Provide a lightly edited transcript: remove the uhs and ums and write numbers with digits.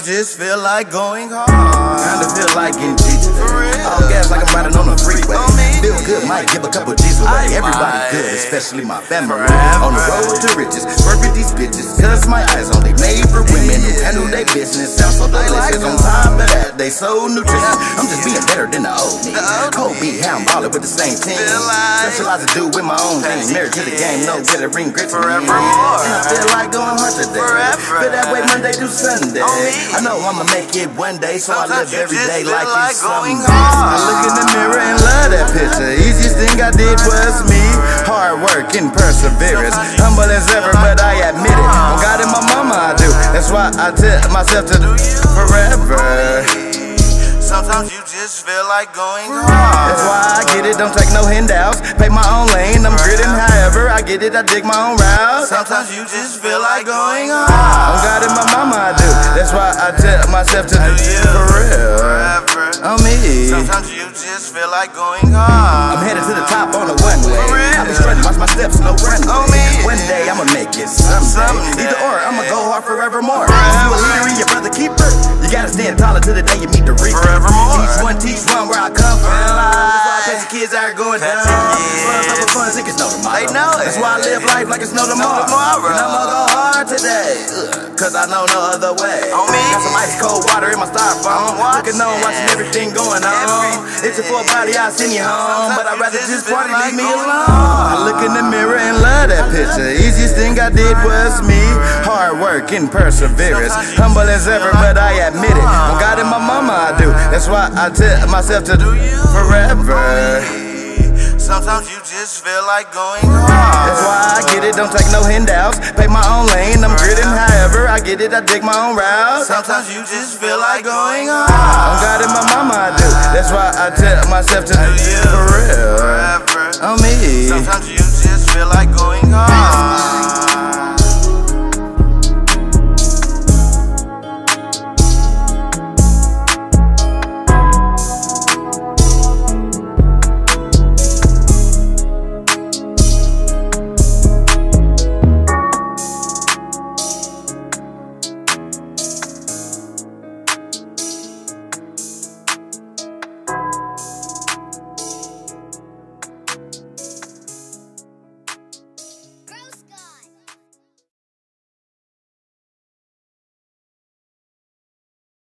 just feel like going hard. Kinda feel like getting G today. All gas like I'm riding on the freeway. Feel good, might give a couple G's away. Everybody good, especially my family. On the road to riches, work with these bitches. Cause my eyes only made for women who handle their business. Sound so delicious. On top of that, they so nutritious. I'm just being better than the old me. Cold beat, how I'm ballin' with the same team. Specialize to do with my own thing. Married to the game, no get a ring grits forevermore. And I feel like going hard today. Feel that way Monday through Sunday. I know I'ma make it one day, so I live every day like it's something. I look in the mirror and love that picture. Easiest thing I did was me. Hard work and perseverance. Humble as ever, but I admit it. On God and my mama I do. That's why I tell myself to do you forever. Sometimes you just feel like going hard. That's why I get it, don't take no handouts. Pay my own lane, I'm gritting however I get it, I dig my own route. Sometimes you just feel like going hard. On God and my mama I do. That's why I tell myself to do you for real. On me. Sometimes you just feel like going hard. I'm headed to the top on a one way. I be strutting, watch my steps, no runway. One day I'ma make it someday. Either or, I'ma go hard forevermore. You a leader and your brother keeper. You gotta stand taller till the day you meet the reaper. Teach one where I come from. That's why I pass the kids out going down. Fun, niggas know tomorrow. They know it. That's why I live life like it's no tomorrow. And I'ma go hard today, cause I know no other way. Got some ice cold water in my styrofoam. Looking on, watching everything going on. It's a full body, I'll send you home. But I'd rather just party, leave me alone. I look in the mirror and love that picture. Easiest thing I did was me. Hard work and perseverance. Humble as ever, but I admit it. On God and my mama I do. That's why I tell myself to do you forever. Sometimes you just feel like going hard. That's why I get it, don't take no handouts. Pay my own lane, I'm gritting however I get it, I dig my own route. Sometimes you just feel like going hard. On God and my mama I do. That's why I tell myself to do you for real. On me. Sometimes you just feel like going hard.